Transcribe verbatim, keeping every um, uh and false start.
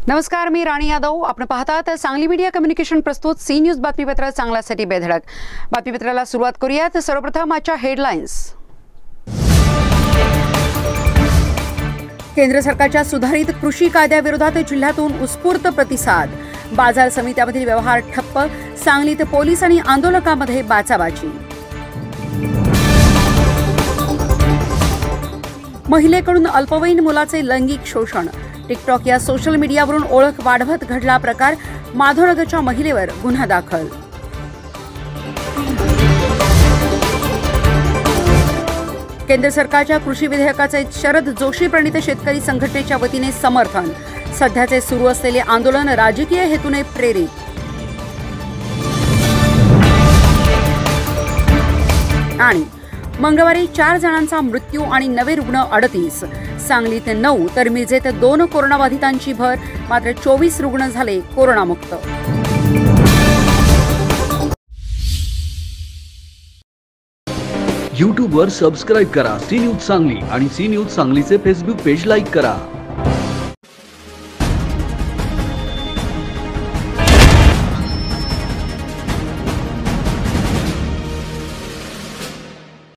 नमस्कार, मी राणी यादव. आपण पाहतात सांगली मीडिया कम्युनिकेशन प्रस्तुत सी न्यूज बातमीपत्र चांगल्यासाठी बेधडक. बातमीपत्राला सुरुवात करूयात. सर्वप्रथम आजच्या हेडलाईन्स. केंद्र सरकारच्या सुधारित कृषी कायद्याविरोधात जिल्ह्यातून उत्स्फूर्त प्रतिसाद. बाजार समित्यामधील व्यवहार ठप्प. सांगलीत पोलीस आणि आंदोलकांमध्ये बाचाबाची. महिलेकडून अल्पवयीन मुलाचे लैंगिक शोषण. टिकटॉक या सोशल मीडियावरून ओळख वाढवत घडला प्रकार. माधवनगरच्या महिलेवर गुन्हा दाखल. केंद्र सरकारच्या कृषी विधेयकाचे शरद जोशी प्रणित शेतकरी संघटनेच्या वतीने समर्थन. सध्याचे सुरू असलेले आंदोलन राजकीय हेतूने प्रेरित. आणि मंगळवारी चार जणांचा मृत्यू आणि नवे रुग्ण अडतीस. सांगलीत नऊ तर मिरजेत दोन कोरोनाबाधितांची भर. मात्र चोवीस रुग्ण झाले कोरोनामुक्त. यूट्यूब वर सबस्क्राईब करा सी न्यूज सांगली आणि सी न्यूज सांगलीचे फेसबुक पेज लाईक करा.